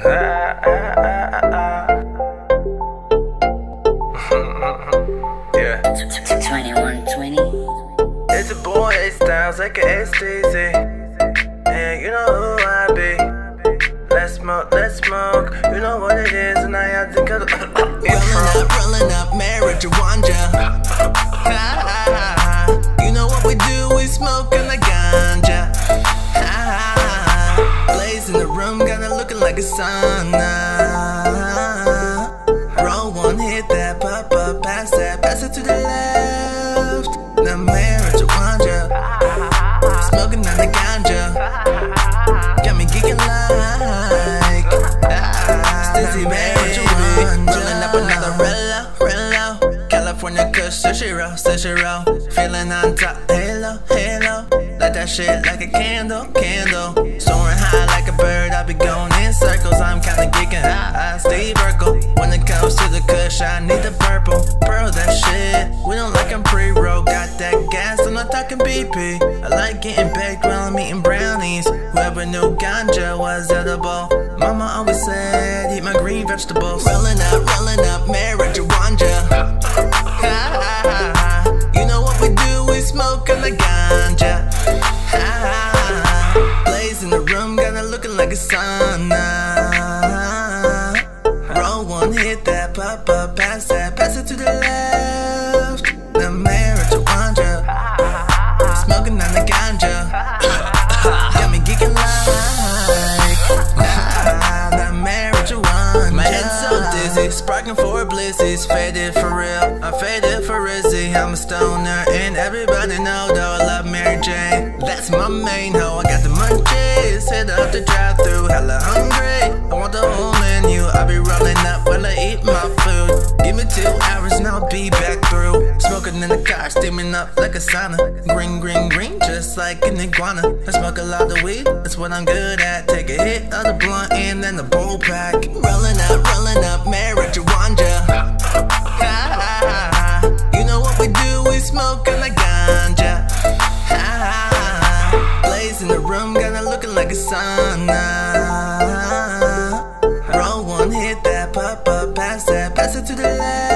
Yeah. 2120. It's a boy, A-Stylez, aka Steezy. And you know who I be. Let's smoke. You know what it is, and I have to cut Rolling up marijuana. You know what we do, we smoking the ganja. Blaze in the room, got it looking like a sauna. Roll one, hit that, pop up, pass it to the left. The marijuana, smoking on the ganja, got me geeking like Steezy baby. Rolling up another Rello, California Kush, sushi roll, feeling on top, halo, light that shit like a candle, soaring high like a bird, I be going in circles, I'm kinda geeking, Steve Urkel. When it comes to the Kush, I need the purple, pearl that shit, we don't like them pre-roll, got that gas, I'm not talking BP, I like getting baked while I'm eating brownies, whoever knew ganja was edible, mama always said, eat my green vegetables. Rolling up marijuana. You know what we do, we smoking the ganja. Blaze in the room, got it looking like a sauna. Roll one, hit that, pop up, pass it to the left. The marijuana, smoking on the ganja, got me geeking like the marijuana. My head's so dizzy, sparking for blissies, faded for real, I faded for Rizzy. I'm a stoner and everybody know though I love Mary Jane. That's my main hoe, I got the munchies, hit up the drive-thru, hella hungry, I want the whole menu. I be rolling up while I eat my food. Give me 2 hours and I'll be back through. Smoking in the car, steaming up like a sauna. Green, just like an iguana. I smoke a lot of weed, that's what I'm good at. Take a hit of the blunt and then the bowl pack. Rolling up marijuana. You know what we do, we smoking the ganja. Blaze in the room, got it looking like a sauna. Roll one, hit that, pop up, pass it to the left.